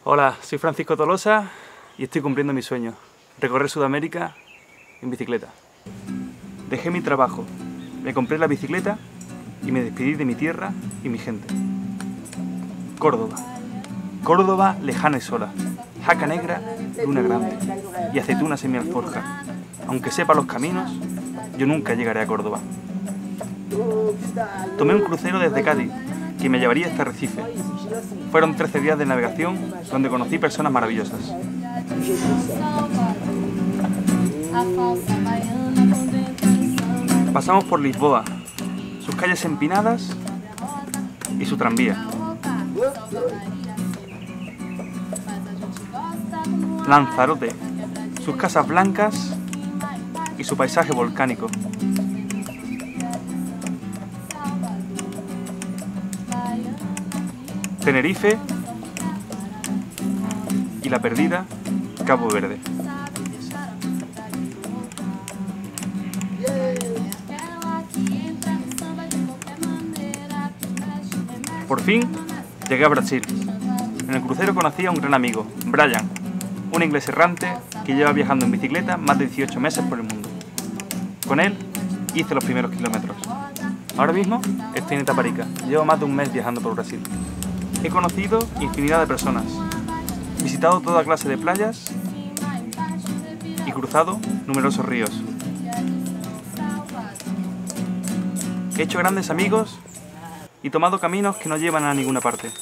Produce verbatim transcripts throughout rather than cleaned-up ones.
Hola, soy Francisco Tolosa y estoy cumpliendo mi sueño, recorrer Sudamérica en bicicleta. Dejé mi trabajo, me compré la bicicleta y me despedí de mi tierra y mi gente. Córdoba. Córdoba lejana y sola, jaca negra, luna grande y aceitunas en mi alforja. Aunque sepa los caminos, yo nunca llegaré a Córdoba. Tomé un crucero desde Cádiz, que me llevaría hasta Recife. Fueron trece días de navegación, donde conocí personas maravillosas. Pasamos por Lisboa, sus calles empinadas y su tranvía. Lanzarote, sus casas blancas y su paisaje volcánico. Tenerife y la perdida Cabo Verde. Por fin llegué a Brasil. En el crucero conocí a un gran amigo, Brian, un inglés errante que lleva viajando en bicicleta más de dieciocho meses por el mundo. Con él hice los primeros kilómetros. Ahora mismo estoy en Itaparica, llevo más de un mes viajando por Brasil. He conocido infinidad de personas, visitado toda clase de playas y cruzado numerosos ríos. He hecho grandes amigos y tomado caminos que no llevan a ninguna parte.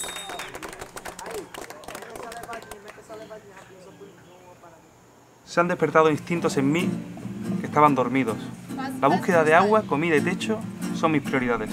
Se han despertado instintos en mí que estaban dormidos. La búsqueda de agua, comida y techo son mis prioridades.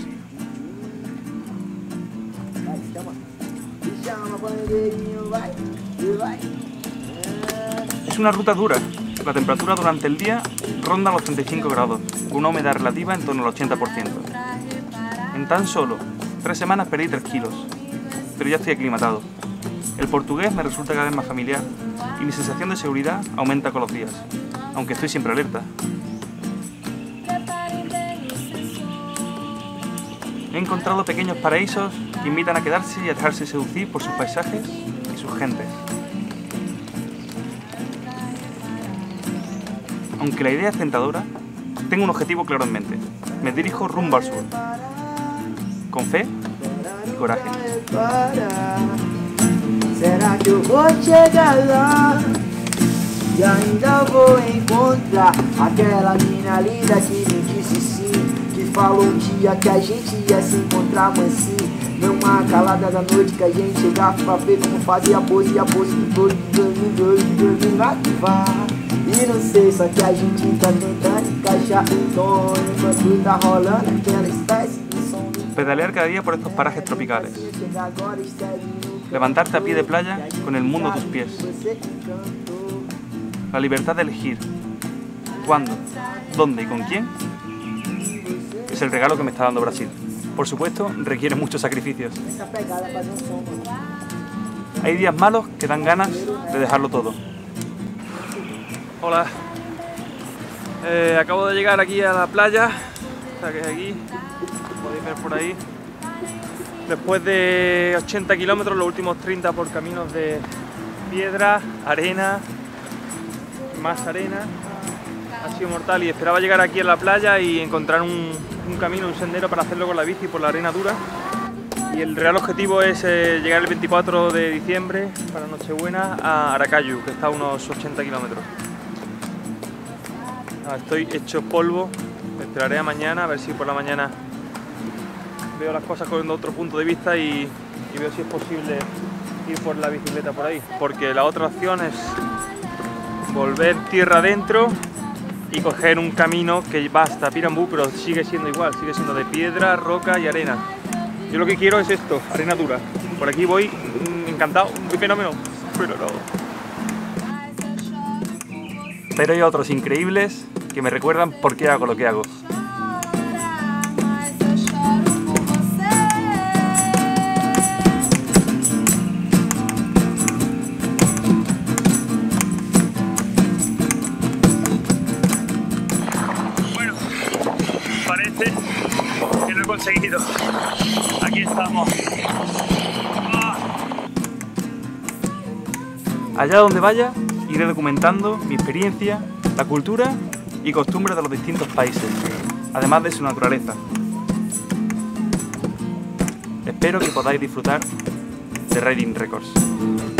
Es una ruta dura. La temperatura durante el día ronda los treinta y cinco grados, con una humedad relativa en torno al ochenta por ciento. En tan solo tres semanas perdí tres kilos, pero ya estoy aclimatado. El portugués me resulta cada vez más familiar y mi sensación de seguridad aumenta con los días, aunque estoy siempre alerta. He encontrado pequeños paraísos que invitan a quedarse y a dejarse seducir por sus paisajes y sus gentes. Aunque la idea es tentadora, tengo un objetivo claro en mente. Me dirijo rumbo al sur, con fe y coraje. Será que eu vou chegar lá e ainda vou encontrar aquela mina linda que me disse sim, que falou um dia que a gente ia se encontrar mansinho, numa calada da noite que a gente chegava pra ver como fazia a pose e a pose do doido, doido, doido, doido, ativar. E não sei, só que a gente tá tentando encaixar o tom enquanto tá rolando aquela espécie de som. Pedalear cada día por estos parajes tropicales. Levantarte a pie de playa con el mundo a tus pies. La libertad de elegir cuándo, dónde y con quién es el regalo que me está dando Brasil. Por supuesto, requiere muchos sacrificios. Hay días malos que dan ganas de dejarlo todo. Hola. Eh, acabo de llegar aquí a la playa, o sea que es aquí, podéis ver por ahí. Después de ochenta kilómetros, los últimos treinta por caminos de piedra, arena, más arena, ha sido mortal y esperaba llegar aquí a la playa y encontrar un, un camino, un sendero para hacerlo con la bici por la arena dura. Y el real objetivo es eh, llegar el veinticuatro de diciembre, para Nochebuena, a Aracaju, que está a unos ochenta kilómetros. Estoy hecho polvo, me esperaré a mañana, a ver si por la mañana veo las cosas con otro punto de vista y, y veo si es posible ir por la bicicleta por ahí, porque la otra opción es volver tierra adentro y coger un camino que va hasta Pirambú, pero sigue siendo igual, sigue siendo de piedra, roca y arena. Yo lo que quiero es esto, arena dura. Por aquí voy mmm, encantado, muy fenómeno, pero no. Pero hay otros increíbles que me recuerdan por qué hago lo que hago. Bueno, parece que lo he conseguido. Aquí estamos. Ah. Allá donde vaya, iré documentando mi experiencia, la cultura y costumbres de los distintos países, además de su naturaleza. Espero que podáis disfrutar de Riding Records.